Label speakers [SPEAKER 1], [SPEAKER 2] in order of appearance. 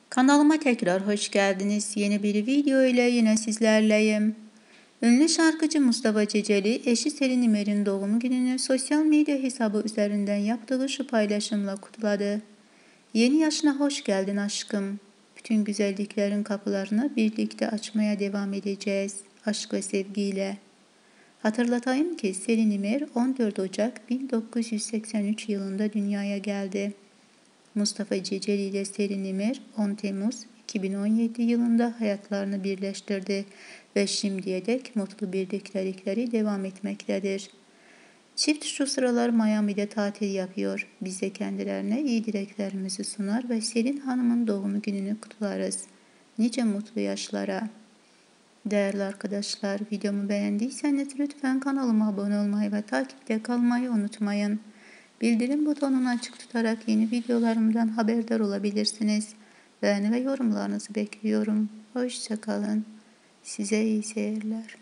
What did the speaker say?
[SPEAKER 1] Kanalıma tekrar hoş geldiniz. Yeni bir video ile yine sizlerleyim. Ünlü şarkıcı Mustafa Ceceli, eşi Selin İmer'in doğum gününü sosyal medya hesabı üzerinden yaptığı şu paylaşımla kutladı. Yeni yaşına hoş geldin aşkım. Bütün güzelliklerin kapılarını birlikte açmaya devam edeceğiz. Aşk ve sevgiyle. Hatırlatayım ki Selin İmer 14 Ocak 1983 yılında dünyaya geldi. Mustafa Ceceli ile Selin İmer 10 Temmuz 2017 yılında hayatlarını birleştirdi ve şimdiye dek mutlu birliktelikleri devam etmektedir. Çift şu sıralar Miami'de tatil yapıyor. Biz de kendilerine iyi dileklerimizi sunar ve Selin Hanım'ın doğum gününü kutlarız. Nice mutlu yaşlara. Değerli arkadaşlar, videomu beğendiyseniz lütfen kanalıma abone olmayı ve takipte kalmayı unutmayın. Bildirim butonunu açık tutarak yeni videolarımdan haberdar olabilirsiniz. Beğeni ve yorumlarınızı bekliyorum. Hoşça kalın. Size iyi seyirler.